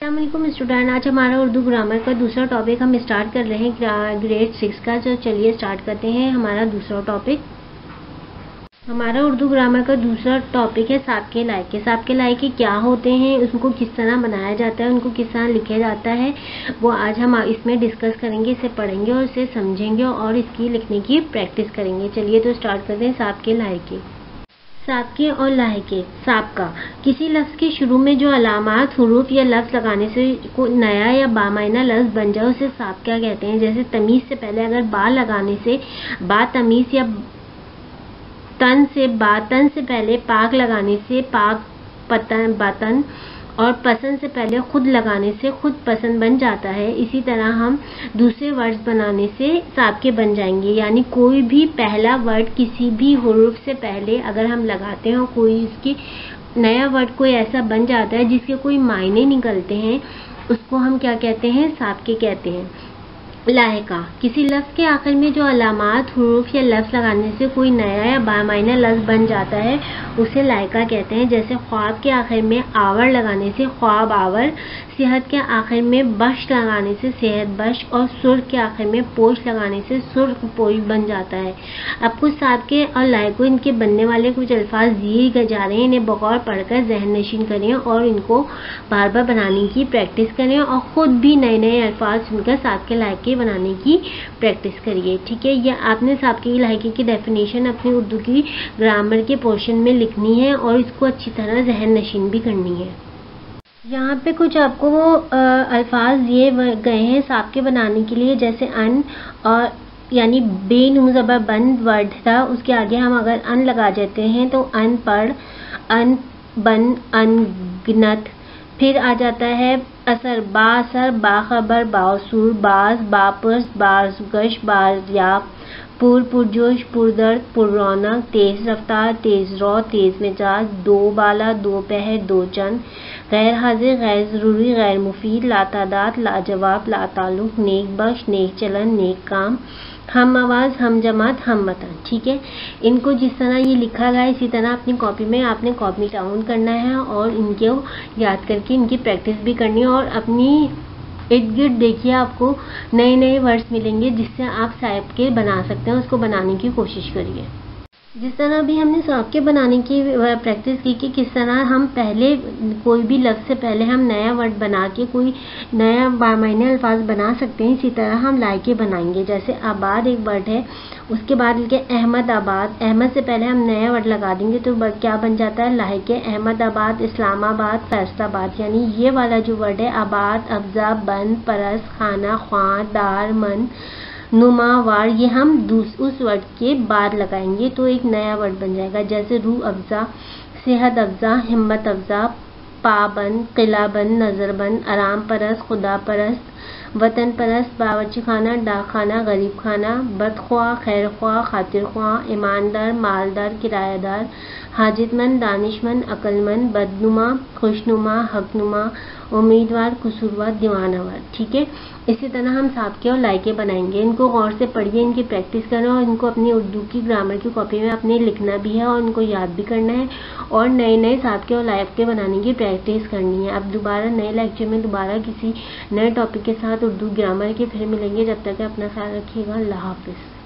अस्सलाम वालेकुम स्टूडेंट। आज हमारा उर्दू ग्रामर का दूसरा टॉपिक हम स्टार्ट कर रहे हैं ग्रेड 6 का। तो चलिए स्टार्ट करते हैं हमारा दूसरा टॉपिक। हमारा उर्दू ग्रामर का दूसरा टॉपिक है साबके लायके। साबके लायके क्या होते हैं, उनको किस तरह बनाया जाता है, उनको किस तरह लिखा जाता है, वो आज हम इसमें डिस्कस करेंगे। इसे पढ़ेंगे और इसे समझेंगे और इसकी लिखने की प्रैक्टिस करेंगे। चलिए तो स्टार्ट करते हैं साबके लायके। साबके और लायके। साबका, किसी लफ्ज़ के शुरू में जो अलामात, हुरूफ या लफ्ज़ लगाने से कोई नया या बामायना लफ्ज़ बन जाए उसे साबका कहते हैं। जैसे तमीज़ से पहले अगर बा लगाने से बा तमीज़, या तन से बा तन से पहले पाक लगाने से पाक पतन बतन, और पसंद से पहले खुद लगाने से खुद पसंद बन जाता है। इसी तरह हम दूसरे वर्ड्स बनाने से साबके बन जाएंगे। यानी कोई भी पहला वर्ड किसी भी हुरूफ से पहले अगर हम लगाते हैं, कोई इसकी नया वर्ड कोई ऐसा बन जाता है जिसके कोई मायने निकलते हैं, उसको हम क्या कहते हैं, साबके कहते हैं। लायका, किसी लफ्ज़ के आखिर में जो अलामात, हुरूफ या लफ्ज़ लगाने से कोई नया या बामायना लफ्ज़ बन जाता है उसे लायका कहते हैं। जैसे ख्वाब के आखिर में आवर लगाने से ख्वाब आवर, सेहत के आखिर में बश लगाने से सेहत बश, और सुर्ख के आखिर में पोश लगाने से सुर्ख पोश बन जाता है। अब कुछ साबके और लायकों, इनके बनने वाले कुछ अल्फाज दिए जा रहे हैं, इन्हें बगौर पढ़कर ज़हन नशीन करें और इनको बार बार बनाने की प्रैक्टिस करें और ख़ुद भी नए नए अल्फाज सुनकर साबके लायके बनाने की प्रैक्टिस करिए। ठीक है, यह आपने साबके लायके की डेफिनेशन अपनी उर्दू की ग्रामर के पोर्शन में लिखनी है और इसको अच्छी तरह ज़हन नशीन भी करनी है। यहाँ पे कुछ आपको वो अल्फाज दिए गए हैं साबके बनाने के लिए। जैसे अन, और यानी बे नून ज़बर बंद वर्ड था, उसके आगे हम अगर अन लगा देते हैं तो अनपढ़, अन बन, अनगिनत। फिर आ जाता है असर, बासर, बाखबर, बासूर, बाज, बापस, बाजगश, बाजियाब, पुर, पुरजोश, पुरदर्द, पुररौनक, तेज़ रफ्तार, तेज़ रौ, तेज़ मिजाज, दो बाला, दो पहर, दो चंद, गैर हाजिर, गैर ज़रूरी, गैर मुफीद, लातादाद, लाजवाब, लाताल्लुक़, नेक बख्श, नेक चलन, नेक काम, हम आवाज़, हम जमात, हम वतन। ठीक है, इनको जिस तरह ये लिखा गया इसी तरह अपनी कॉपी में आपने कॉपी डाउन करना है और इनको याद करके इनकी प्रैक्टिस भी करनी है। और अपनी इर्द गिर्द देखिए, आपको नए नए वर्ड्स मिलेंगे जिससे आप साबके बना सकते हैं, उसको बनाने की कोशिश करिए। जिस तरह भी हमने साबके बनाने की प्रैक्टिस की कि किस तरह हम पहले कोई भी लफ्ज़ से पहले हम नया वर्ड बना के कोई नया बामायने अल्फाज बना सकते हैं, इसी तरह हम लायके बनाएंगे। जैसे आबाद एक वर्ड है, उसके बाद लिखे अहमद आबाद। अहमद से पहले हम नया वर्ड लगा देंगे तो क्या बन जाता है, लायके अहमदाबाद, इस्लामाबाद, फैसलाबाद। यानी ये वाला जो वर्ड है आबाद, अफजा, बंद, परस, खाना, ख्वां, दार, मन, नुमा, वार, ये हम उस वर्ड के बाद लगाएंगे तो एक नया वर्ड बन जाएगा। जैसे रूह अफजा, सेहत अफजा, हिम्मत अफजा, पाबंद, किलाबंद, नज़रबंद, आराम परस्त, खुदा परस्त, वतन परस्त, बावर्ची खाना, डाक खाना, गरीब खाना, बदख्वाह, खैर ख्वाह, खातिर ख्वाह, ईमानदार, मालदार, किरायादार, हाजितमंद, दानिशमंद, अक्लमंद, बदनुमा, खुशनुमा, हकनुमा, उम्मीदवार, कसूरवार, दीवानावार। ठीक है, इसी तरह हम साबके और लायके बनाएंगे। इनको गौर से पढ़िए, इनकी प्रैक्टिस करें और इनको अपनी उर्दू की ग्रामर की कॉपी में अपने लिखना भी है और इनको याद भी करना है और नए नए साबके और लायके बनाने की प्रैक्टिस करनी है। अब दोबारा नए लेक्चर में दोबारा किसी नए टॉपिक के साथ उर्दू ग्रामर के फिर मिलेंगे। जब तक अपना ख्याल रखिएगा। अल्लाह हाफिज़।